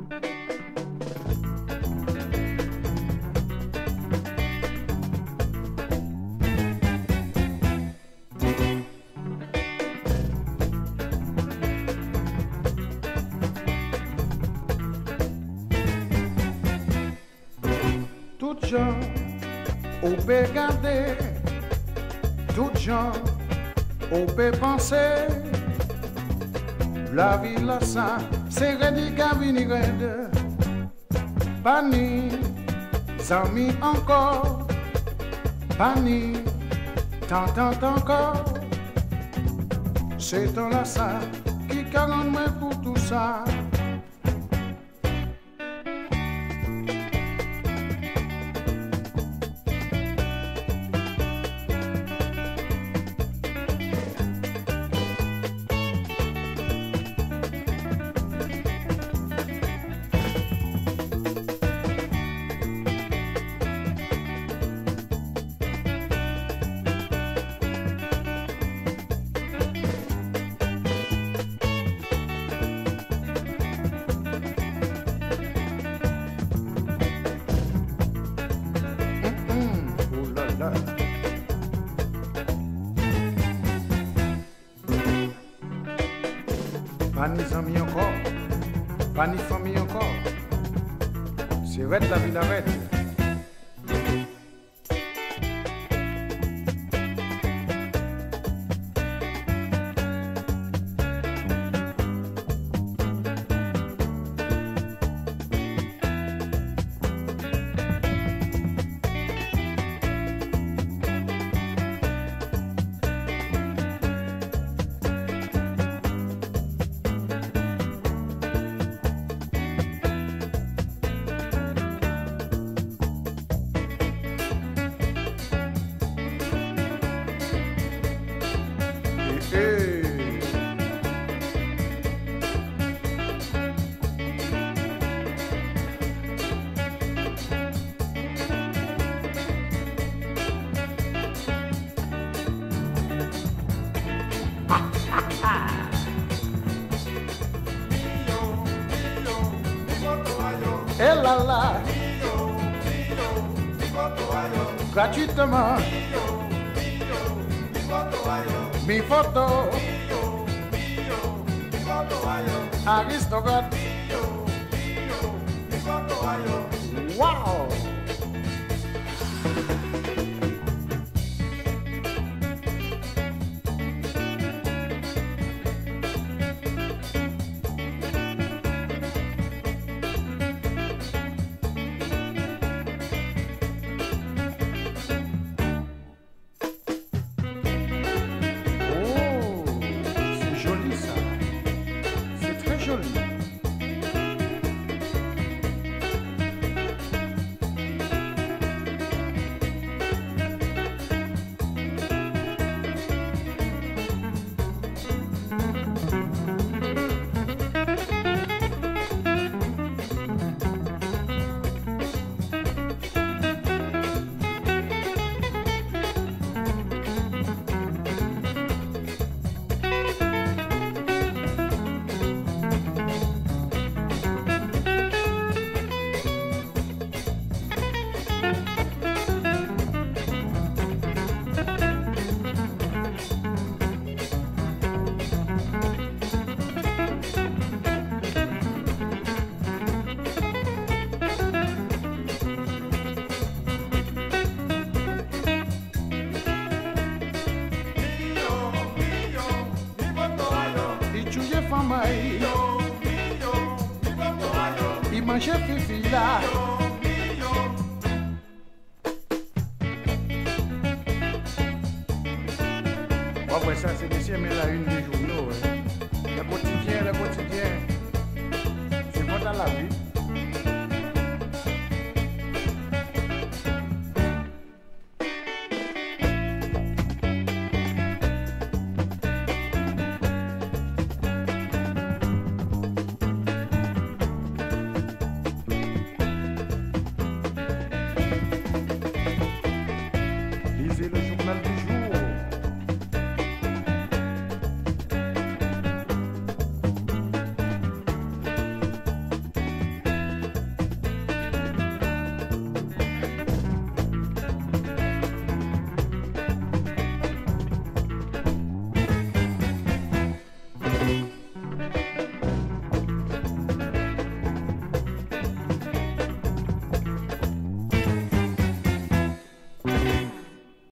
Tout gens, on peut garder, tout gens, on peut penser. La vie là ça, c'est ready qu'à venir red. Pani, amis encore, pani, tant encore. C'est temps là ça, qui calme moi pour tout ça. Pas ni amis encore, pas ni famille encore. C'est vrai la vie d'arrête. Et là là, gratuitement, mi photo, aristocrate, wow. Il mangeait fifi là. Ouais, ça c'est monsieur, mais la une des journaux. Le quotidien, c'est pas dans la vie.